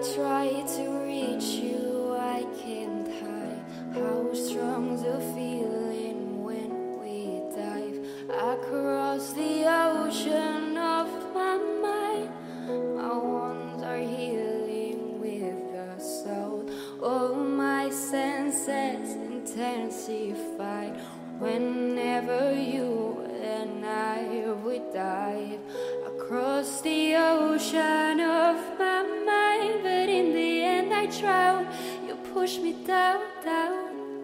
try to reach you, I can't hide how strong's the feeling when we dive across the ocean of my mind. My wounds are healing with the soul. All my senses intensified whenever you and I would dive across the ocean of my mind. But in the end I drown. You push me down, down.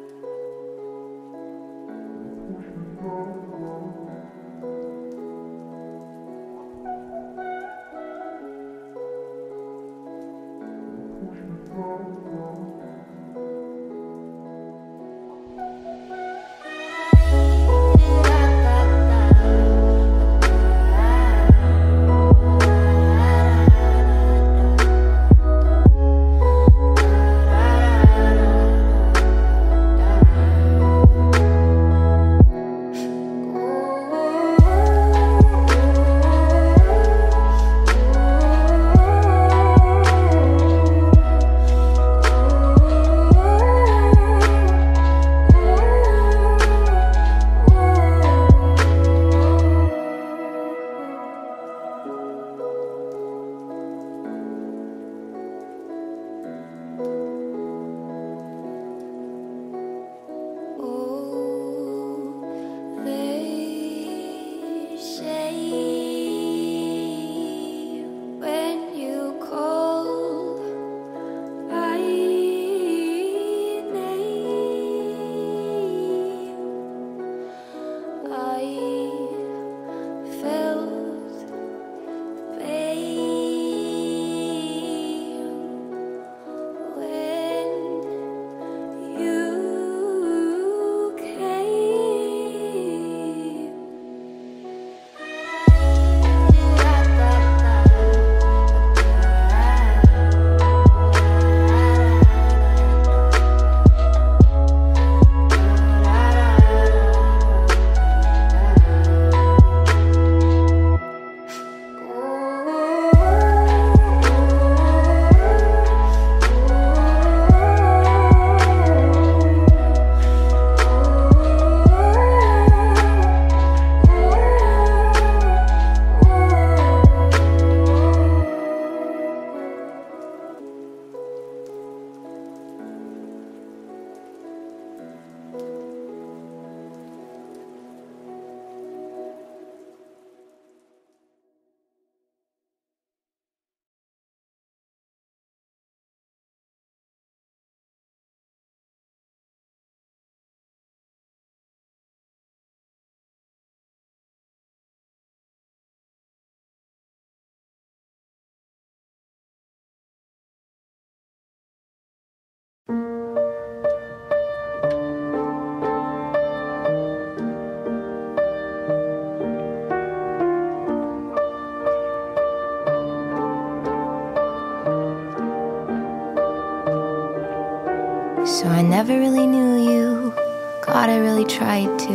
So I never really knew you. God, I really tried to.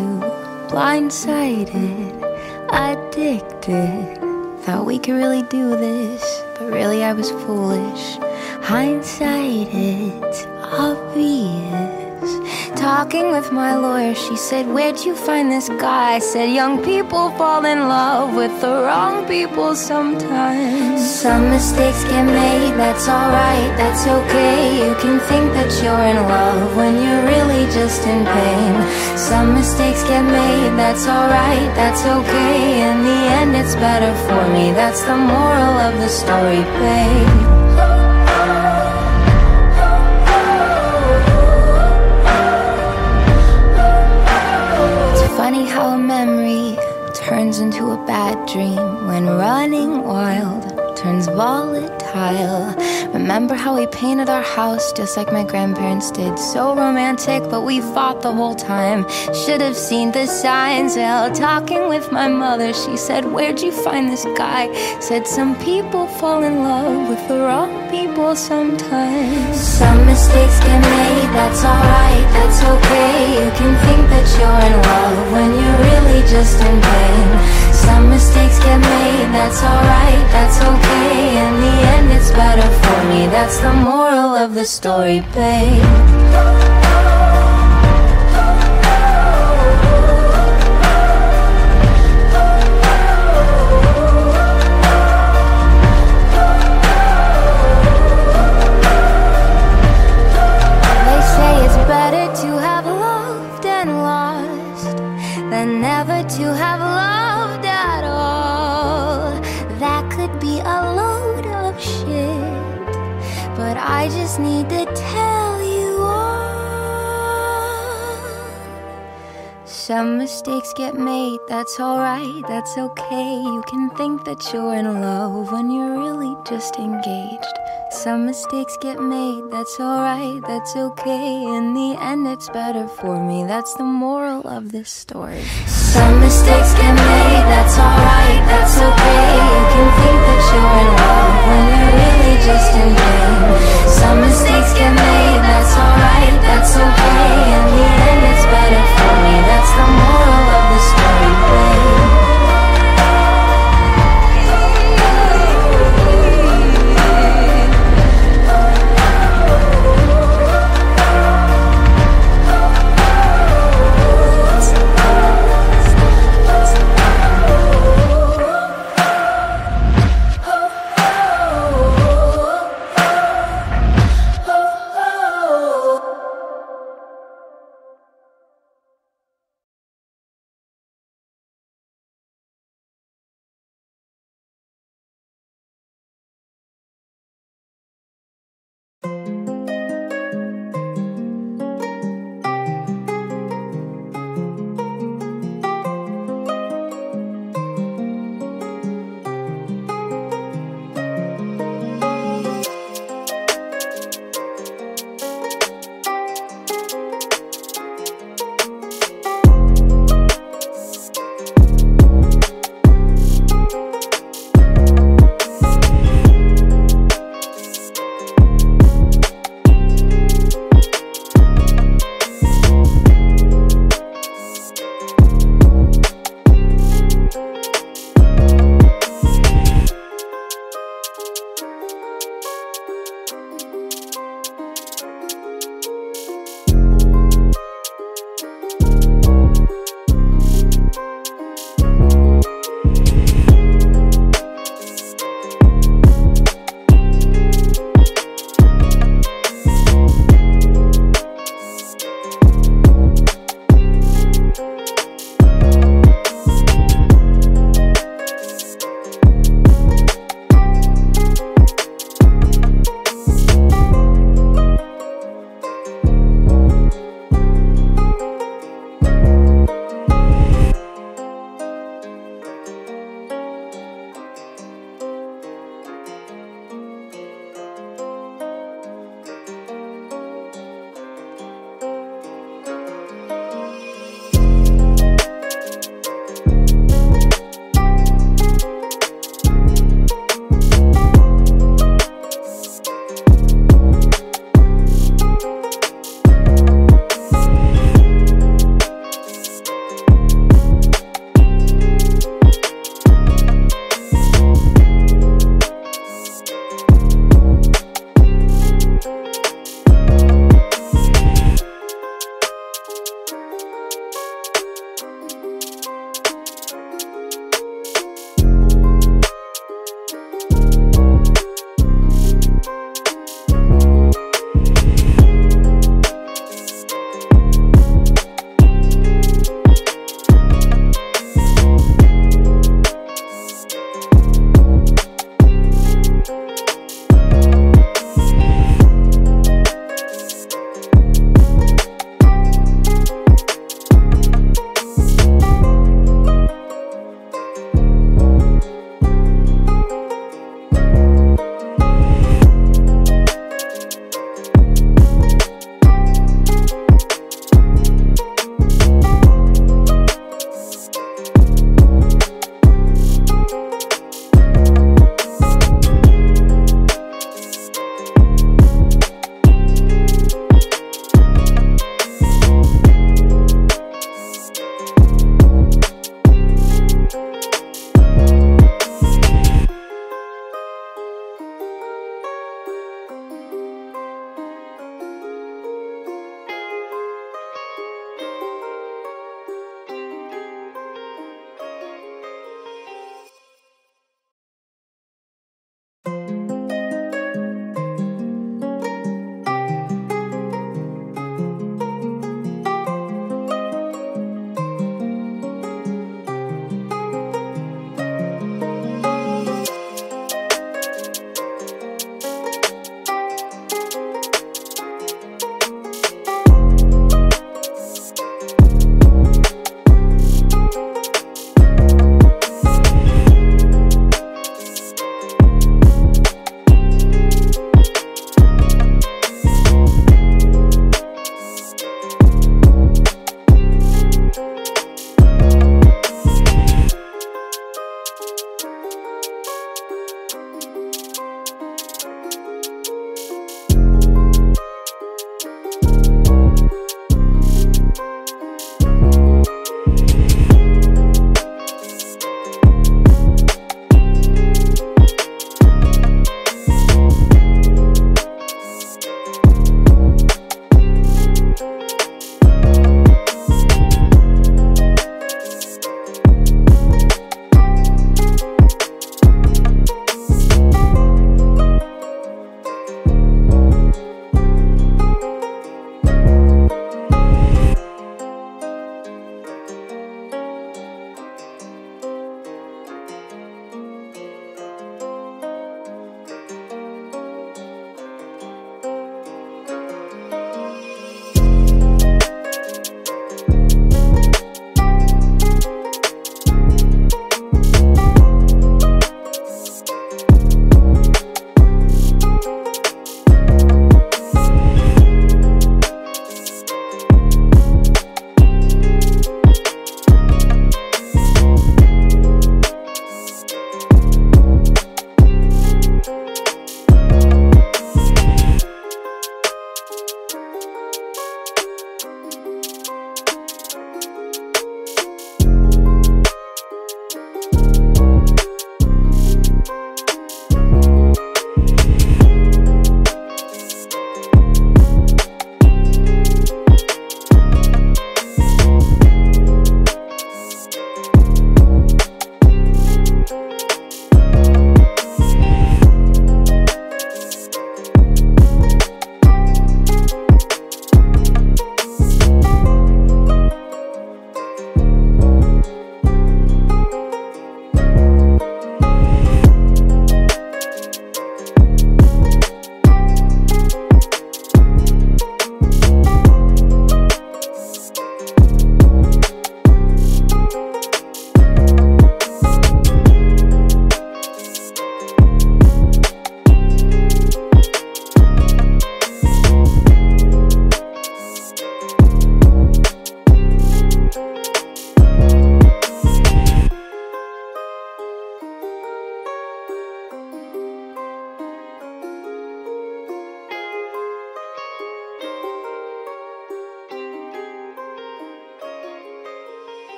Blindsided, addicted. Thought we could really do this, but really I was foolish. Hindsight, it's obvious. Talking with my lawyer, she said, where'd you find this guy? I said, young people fall in love with the wrong people sometimes. Some mistakes get made, that's alright, that's okay. You can think that you're in love when you're really just in pain. Some mistakes get made, that's alright, that's okay. In the end it's better for me, that's the moral of the story, babe. Funny how a memory turns into a bad dream when running wild turns volatile. Remember how we painted our house just like my grandparents did? So romantic, but we fought the whole time. Should have seen the signs. Well, talking with my mother, she said, where'd you find this guy? Said, some people fall in love with the wrong people sometimes. Some mistakes get made, that's alright, that's okay. You can think that you're in love when you're really just in pain. Some mistakes get made, that's alright, that's okay. In the end it's better for me, that's the moral of the story, babe. Never to have loved at all. That could be a load of shit, but I just need to tell you all. Some mistakes get made, that's alright, that's okay. You can think that you're in love when you're really just engaged. Some mistakes get made, that's alright, that's okay. In the end it's better for me, that's the moral of this story. Some mistakes get made, that's alright, that's okay. You can think that you're in love when you're really just in pain. Some mistakes get made, that's alright, that's okay.